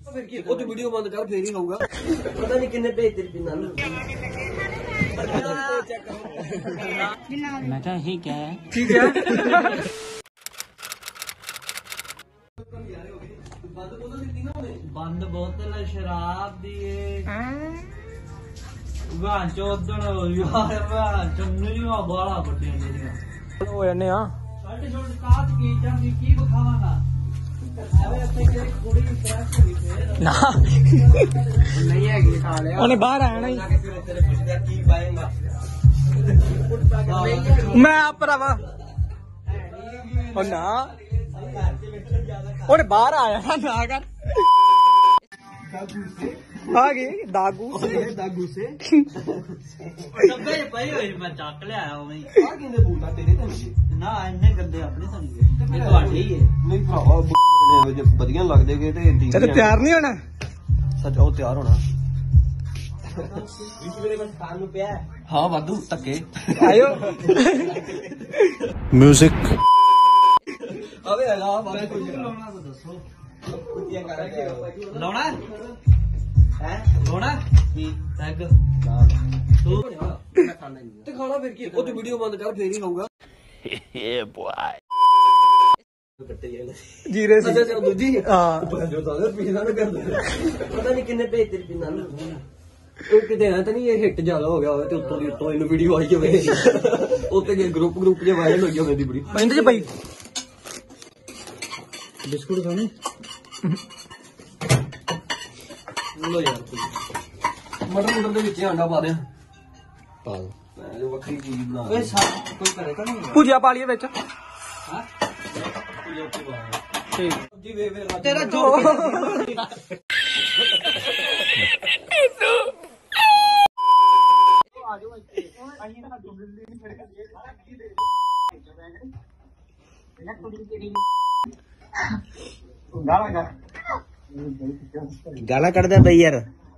ਉਹ ਤੇ ਵੀਡੀਓ ਬੰਦ ਕਰ ਫੇਰ ਹੀ ਹੋਊਗਾ। ਪਤਾ ਨਹੀਂ ਕਿੰਨੇ ਭੇਜ ਤੇਰੀ ਪਿੰਨਾਂ ਨੂੰ। मैं क्या ठीक है ठीक है। बंद बोतल शराब दी भां चौधन यार भां चुन्नी बाला बड़े हो जाने आ छोटे छोटे काट की जंगी की बखावांगा ना नहीं है कि खा लिया ਉਹਨੇ ਬਾਹਰ ਆਇਆ ਨਾ तेरे पुछदा की पाएगा ਮੈਂ ਆ ਭਰਾਵਾ ਉਹ ਨਾ ਉਹਨੇ ਬਾਹਰ ਆਇਆ ਨਾ ਕਰ ਆ ਗਈ ਦਾਗੂ दागू से डब्बे पई होई मैं चक ले आया हूं आ किंदे बूटा तेरे तो नहीं ना इन्ने गंदे अपने तो नहीं ये ਤੁਹਾਡੇ ही है नहीं भरावा बने जे ਵਧੀਆ ਲੱਗਦੇ ਗਏ ਤੇ ਇੰਦੀ ਤੇ ਤਿਆਰ ਨਹੀਂ ਹੋਣਾ ਸੱਚ ਉਹ ਤਿਆਰ ਹੋਣਾ ਵਿੱਚ ਮੇਰੇ ਕੋਲ ਖਾਣ ਨੂੰ ਪਿਆ ਹਾਂ ਵਾਧੂ ਧੱਕੇ ਆਇਓ म्यूजिक ਆਵੇ ਹੈਗਾ ਬਾਰੇ ਕੁਝ ਲਾਉਣਾ ਤਾਂ ਦੱਸੋ ਕੁੱਤੀਆਂ ਕਰਕੇ ਲਾਉਣਾ ਹੈ ਲਾਉਣਾ ਕੀ ਟੈਗ ਤੂੰ ਤੇ ਖਾਣਾ ਫਿਰ ਕੀ ਉਹ ਤੇ ਵੀਡੀਓ ਬੰਦ ਕਰ ਫੇਰ ਹੀ ਹੋਊਗਾ ਕੱਟੇ ਜਾਣਾ ਜੀਰੇ ਸੀ ਅੱਛਾ ਦੂਜੀ ਹਾਂ ਜੋ ਤਾਂ ਪੀਣਾ ਨਾ ਕਰਦੇ ਪਤਾ ਨਹੀਂ ਕਿੰਨੇ ਭੇਜ ਤੇਰੀ ਪਿੰਨਾਂ ਨੂੰ ਉਹ ਕਿਤੇ ਐ ਤਾਂ ਨਹੀਂ ਇਹ ਹਿੱਟ ਜ਼ਿਆਦਾ ਹੋ ਗਿਆ ਹੋਵੇ ਤੇ ਉੱਤੋਂ ਦੀ ਉੱਤੋਂ ਇਹਨੂੰ ਵੀਡੀਓ ਆਈ ਹੋਵੇ ਉੱਤੇ ਜੇ ਗਰੁੱਪ ਜੇ ਵਾਇਰਲ ਹੋਈ ਹੋਵੇ ਦੀ ਬੜੀ ਪੈਂਦੇ ਚ ਪਈ ਬਿਸਕੁਟ ਖਾਣੇ ਲੋ ਯਾਰ ਮਟਰ ਦੇ ਵਿੱਚ ਆਂਡਾ ਪਾ ਦੇ ਪਾ ਦੋ ਮੈਂ ਜੋ ਵੱਖਰੀ ਚੀਜ਼ ਬਣਾ ਓਏ ਸਾਹ ਕੋਈ ਕਰੇ ਤਾਂ ਨਹੀਂ ਭੁਜੀਆ ਪਾ ਲਈਏ ਵਿੱਚ ਹਾਂ ਠੀਕ ਜੀ ਵੇ ਤੇਰਾ ਜੋ गाना कर दे भाई यार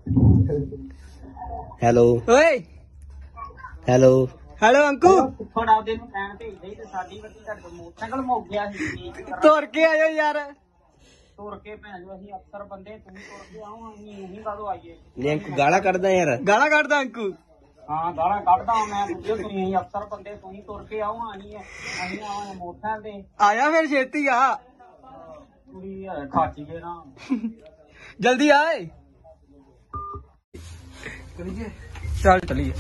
हेलो ਓਏ हेलो ਹੈਲੋ ਅੰਕੂ ਥੋੜਾ ਉਹਦੇ ਨੂੰ ਕਹਿਣ ਭੇਜਦੇ ਤੇ ਸਾਡੀ ਵੱਡੀ ਤੁਹਾਡੇ ਕੋਲ ਮੋਟਰਸਾਈਕਲ ਮੁੱਕ ਗਿਆ ਸੀ ਤੁਰ ਕੇ ਆਇਓ ਯਾਰ ਤੁਰ ਕੇ ਭੈਣ ਜੋ ਅਸੀਂ ਅਫਸਰ ਬੰਦੇ ਤੂੰ ਤੁਰ ਕੇ ਆਉਂ ਅਸੀਂ ਨਹੀਂ ਕਦੋਂ ਆਈਏ लिंक गाना कर दे यार ਗਾਲਾਂ ਕੱਢਦਾ ਅੰਕੂ ਹਾਂ ਗਾਲਾਂ ਕੱਢਦਾ ਮੈਂ ਪੁੱਛਿਓ ਤੁਸੀਂ ਅਫਸਰ ਬੰਦੇ ਤੁਸੀਂ ਤੁਰ ਕੇ ਆਉਂ ਅਸੀਂ ਆਵਾਂਗੇ ਮੋਟਰਸਾਈਕਲ ਤੇ ਆਇਆ ਫਿਰ ਛੇਤੀ ਆ ਕੁੜੀ ਖਾਚੀ ਗਏ ਨਾ ਜਲਦੀ ਆਏ ਚੱਲ ਚਲੀਏ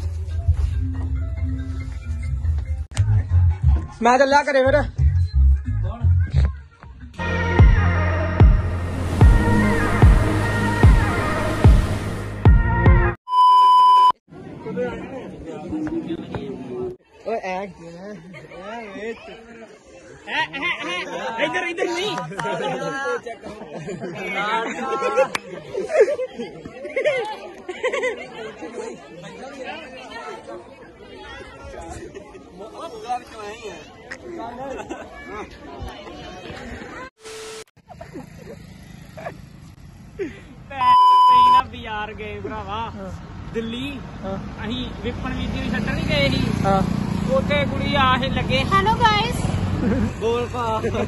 ਮੈਂ ਚੱਲਿਆ ਘਰੇ ਫਿਰ ਓਏ ਐ ਇੱਧਰ ਇੱਧਰ ਨਹੀਂ ਬਾਜ਼ਾਰ ਗਏ ਭਰਾਵਾ ਦਿੱਲੀ ਅਸੀਂ ਵਿਪਨ ਵੀਡੀਓ ਛੱਡਣ ਨਹੀਂ ਗਏ ਸੀ ਉੱਥੇ ਕੁੜੀ ਆ ਕੇ ਲੱਗੇ ਹੈਲੋ ਗਾਇਸ ਬੋਲ ਪਾ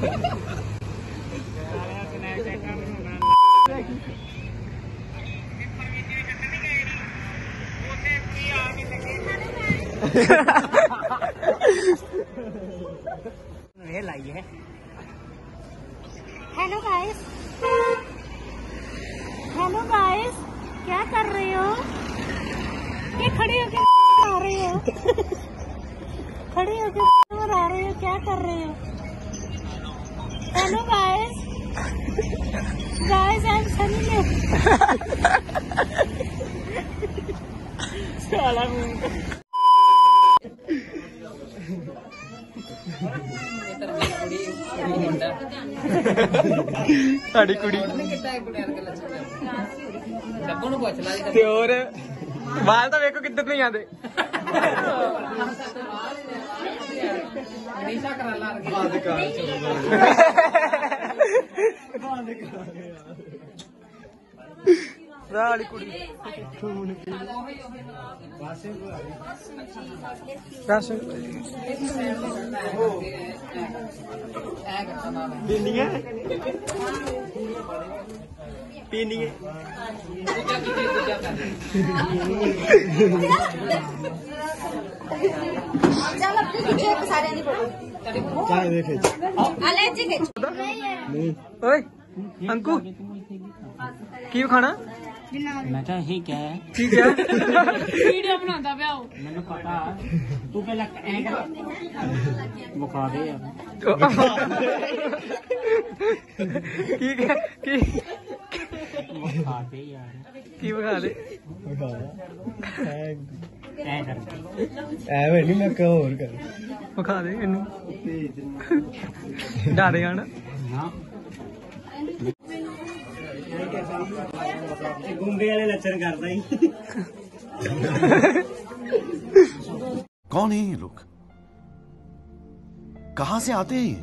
ਇਹ ਲਾਈ ਹੈ हेलो गाइस क्या कर रहे हो ये खड़े होके आ रहे हो खड़े होके आ रहे हो क्या कर रहे हो hello guys I am Sunny ਸਾਲਾ ਸਾਡੀ ਕੁੜੀ ਤੇ ਹੋਰ ਵਾਲ ਤਾਂ ਵੇਖੋ ਕਿੱਧਰ ਨਹੀਂ ਆਉਂਦੇ ਵਾਲੀ ਕੁੜੀ ਦੱਸ ਦਿੰਦੀਆਂ पीनी है चल अपनी खिंचो एक सारे दी फोटो चाय देखे अले जी खिंच ओए अंकु की खाना मैं क्या ही क्या है ठीक है वीडियो बनाता पिया हो मैंने पता तू पहले ऐ कर बुखा दे यार ठीक है की बुखा दे यार की बखा दे ऐ कर ਐਵੇਂ ਨਹੀਂ ਮੈਂ ਕਹਾਂ ਹੋਰ ਕਰ बखा दे इनू डरेगा ना ना गुंगे वाले लक्षण करता ही कौन है ये लोग कहां से आते हैं ये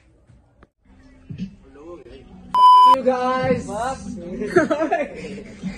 guys